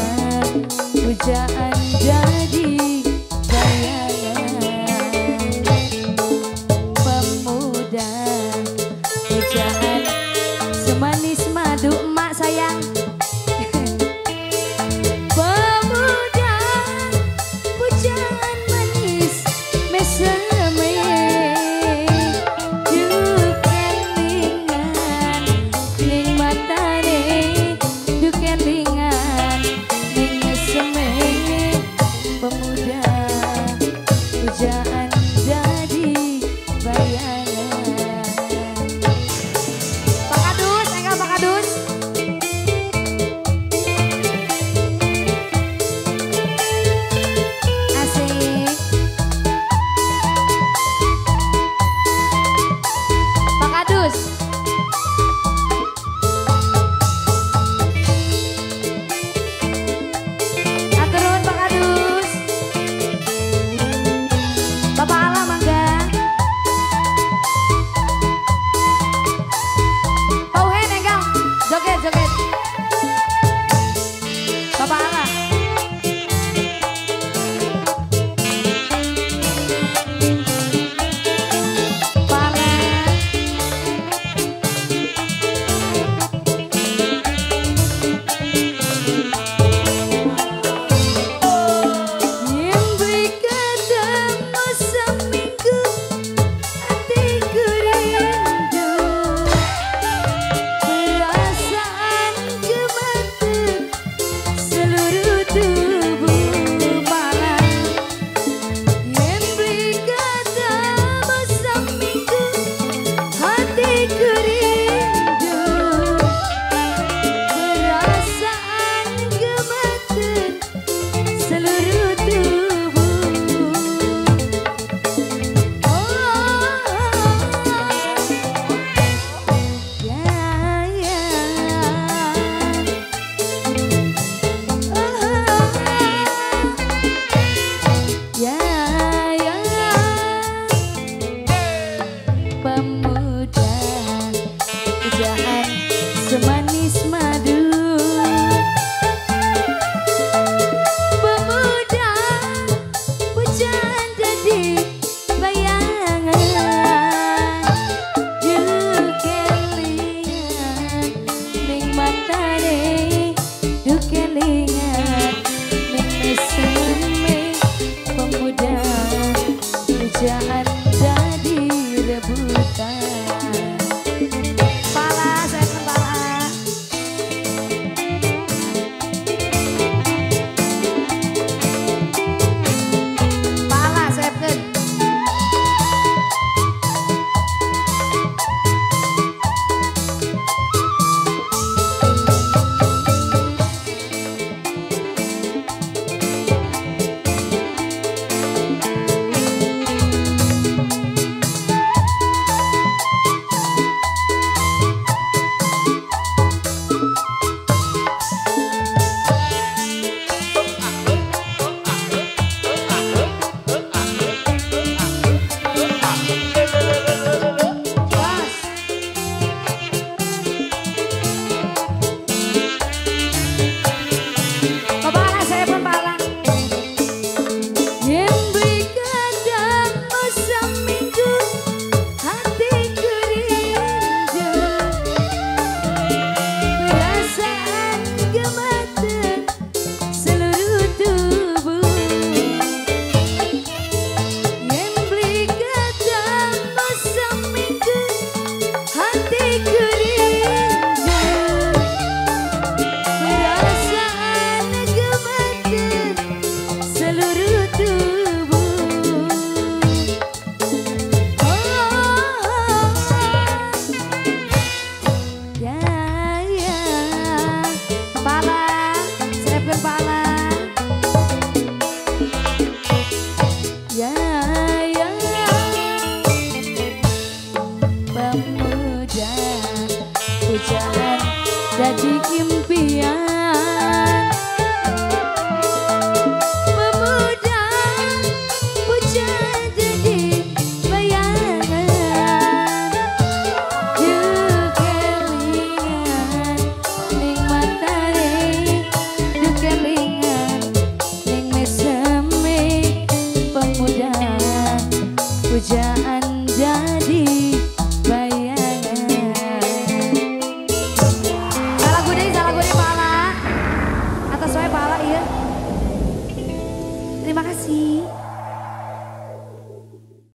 pujaan jadi bayangan. Pemuda pujaan semanis madu emak sayang. Pemuda pujaan manis meseme dukelingan ning matane dukelingan ning meseme. Pemuda pujaan jadi bayangan. Pak Kadus, enggak Pak Kadus? Asik. Pak Kadus. Aturun Pak Kadus. Bapak Alam mangga. Pauhen enggak? Joget joget. Bapak Alam. Para nyimpi ketemu seminggu hatiku rindu perasaan gemeter seluruh tubuh malam. Nyimpi ketemu seminggu hatiku rindu perasaan gemeter seluruh tubuh. Pemuda pujaan semanis madu. Pemuda pujaan jadi bayangan. Dukelingan ning matane dukelingan ning meseme. Pemuda pujaan jadi rebutan. Pala saya kepala. Pala saya ken. kasih.